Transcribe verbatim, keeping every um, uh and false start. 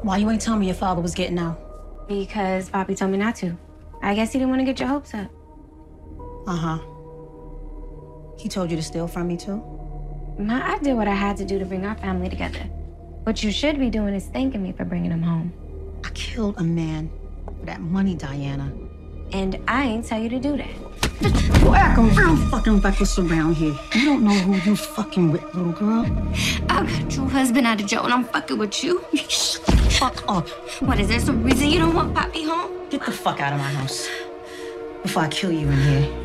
Why you ain't tell me your father was getting out? Because Papi told me not to. I guess he didn't want to get your hopes up. Uh-huh. He told you to steal from me, too? Ma, I did what I had to do to bring our family together. What you should be doing is thanking me for bringing him home. I killed a man for that money, Diana. And I ain't tell you to do that. You act real fucking reckless around here. You don't know who you fucking with, little girl. I got your husband out of jail and I'm fucking with you. Shut the fuck up. What, is there some reason you don't want Papi home? Get the fuck out of my house before I kill you in here.